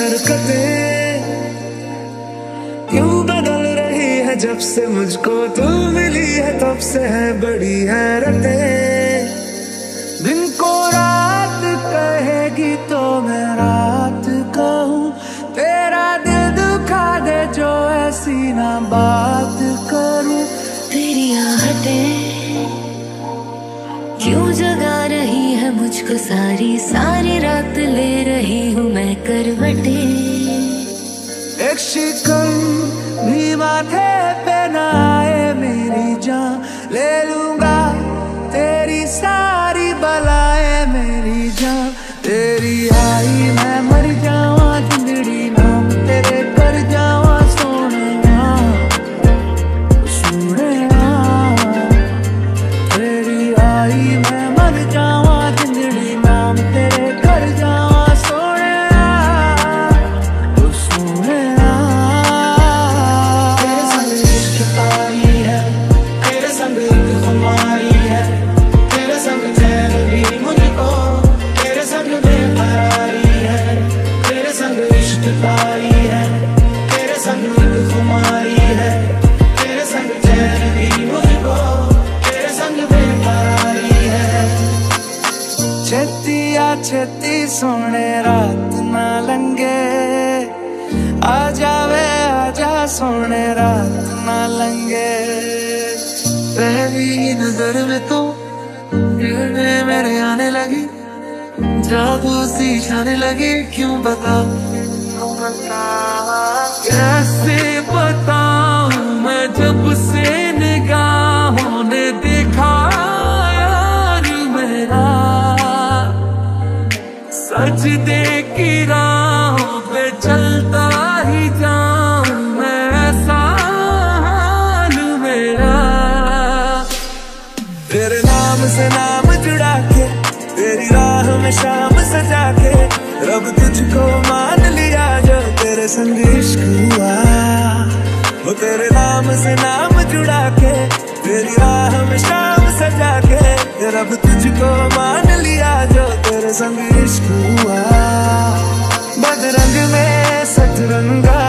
हरकतें क्यों बदल रही है जब से मुझको तू मिली है, तब से है बड़ी हैरतें। दिन को रात कहेगी तो मैं रात कहूँ, तेरा दिल दुखा दे जो ऐसी ना बात करूँ। तेरी आहटें क्यों जगा रही है मुझको, सारी सारी रात ले रही हूँ मैं करवटें। एक शिकन भी माथे पे ना आए मेरी जान, ले लूंगा तेरी सारी बलाएं मेरी जान। तेरी आई मैं मर जावा जिंदड़ी नाम तेरे कर जावा सोनिया सोनिया। तेरी आई मैं मर जावा जिंदड़ी नाम तेरे कर जावा सोनिया सोनिया। तेरे संग इश्क तारी है, तेरे संग एक खुमारी है, तेरे संग चैन भी मुझको, तेरे संग बेकरारी है। तेरे संग इश्क तारी है, तेरे संग एक खुमारी है, तेरे संग चैन भी मुझको, तेरे संग बेकरारी है। छेती आ छेती सोने रात ना लंगे, आ जावे आजा सोने रात ना लंगे। पहली नजर में तो दिल में मेरे आने लगी, जादू सी छाने लगी। क्यों बता कैसे बताऊं मैं, जब से निगाहों ने देखा यार मेरा, सजदे की राहों पे चलता ही जाऊं मैं, ऐसा हाल मेरा। तेरे नाम से नाम जुड़ा के, तेरी राह में शाम सजा के, रब तुझको मान लिया जो तेरे संग इश्क हुआ। वो तेरे नाम से नाम जुड़ा के, तेरी राह में शाम सजा के, रब तुझको मान लिया जो तेरे संग इश्क हुआ। बदरंग में सतरंगा